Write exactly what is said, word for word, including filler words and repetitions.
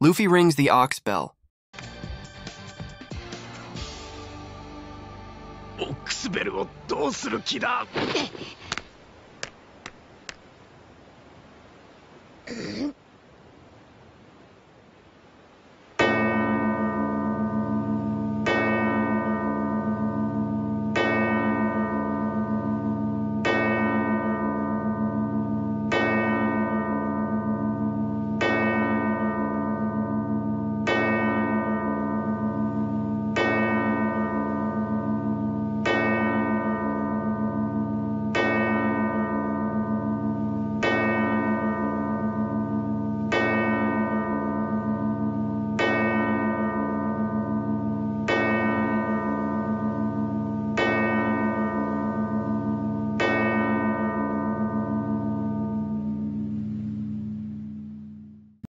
Luffy rings the ox bell. オックスベルをどうする気だ。 うん